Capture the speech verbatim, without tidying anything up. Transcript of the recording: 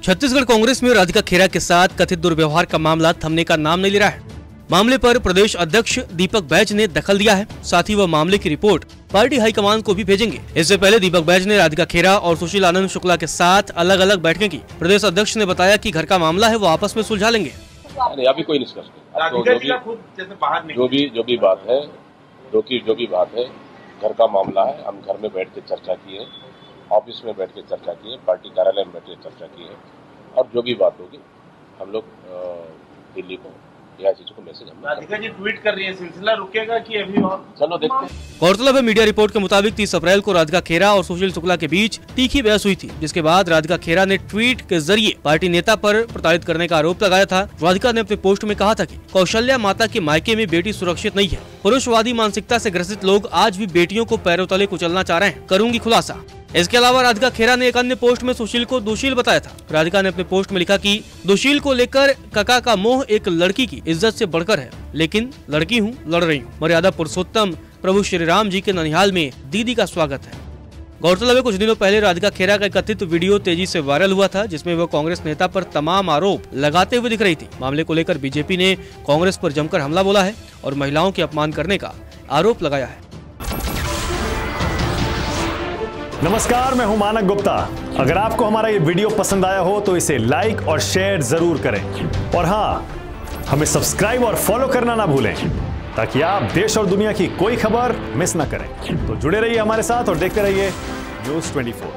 छत्तीसगढ़ कांग्रेस में राधिका खेरा के साथ कथित दुर्व्यवहार का मामला थमने का नाम नहीं ले रहा है। मामले पर प्रदेश अध्यक्ष दीपक बैज ने दखल दिया है। साथ ही वह मामले की रिपोर्ट पार्टी हाईकमान को भी भेजेंगे। इससे पहले दीपक बैज ने राधिका खेरा और सुशील आनंद शुक्ला के साथ अलग अलग बैठकें की। प्रदेश अध्यक्ष ने बताया कि घर का मामला है वो आपस में सुलझा लेंगे। अभी कोई निष्कर्ष नहीं, जो भी जो भी जो भी बात है, जो की जो भी बात है, घर का मामला है। हम घर में बैठ के चर्चा किए, ऑफिस में बैठ के चर्चा किए, पार्टी कार्यालय में बैठ के चर्चा किए, और जो भी बात होगी हम लोग दिल्ली को यह चीजों को मैसेज हम राधिका जी ट्वीट कर रही है, सिलसिला रुकेगा कि अभी और? चलो देखते हैं। गौरतलब है, मीडिया रिपोर्ट के मुताबिक तीस अप्रैल को राधिका खेरा और सुशील शुक्ला के बीच तीखी बहस हुई थी, जिसके बाद राधिका खेरा ने ट्वीट के जरिए पार्टी नेता पर प्रताड़ित करने का आरोप लगाया था। राधिका ने अपने पोस्ट में कहा था कि कौशल्या माता के मायके में बेटी सुरक्षित नहीं है। पुरुषवादी मानसिकता से ग्रसित लोग आज भी बेटियों को पैरों तले कुचलना चाह रहे हैं, करूंगी खुलासा। इसके अलावा राधिका खेरा ने एक अन्य पोस्ट में सुशील को दोषी बताया था। राधिका ने अपने पोस्ट में लिखा कि दोषी को लेकर काका का मोह एक लड़की की इज्जत से बढ़कर है, लेकिन लड़की हूँ, लड़ रही हूँ। मर्यादा पुरुषोत्तम प्रभु श्री राम जी के ननिहाल में दीदी का स्वागत है। गौरतलब है, कुछ दिनों पहले राधिका खेरा का कथित वीडियो तेजी से वायरल हुआ था, जिसमें वह कांग्रेस नेता पर तमाम आरोप लगाते हुए दिख रही थी। मामले को लेकर बीजेपी ने कांग्रेस पर जमकर हमला बोला है और महिलाओं के अपमान करने का आरोप लगाया है। नमस्कार, मैं हूं मानक गुप्ता। अगर आपको हमारा ये वीडियो पसंद आया हो तो इसे लाइक और शेयर जरूर करें, और हाँ, हमें सब्सक्राइब और फॉलो करना ना भूलें, ताकि आप देश और दुनिया की कोई खबर मिस ना करें। तो जुड़े रहिए हमारे साथ और देखते रहिए न्यूज़ चौबीस।